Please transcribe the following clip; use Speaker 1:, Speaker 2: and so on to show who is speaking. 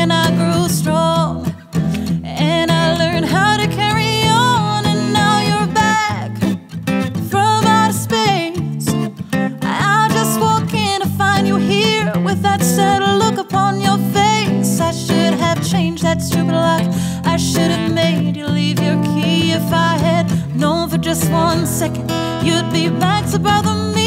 Speaker 1: and I grew strong, and I learned how to carry on. And now you're back from outer space. I just walk in to find you here with that sad look upon your face. I should have changed that stupid lock. I should have made you leave your key. If I had known for just 1 second you'd be back to bother me,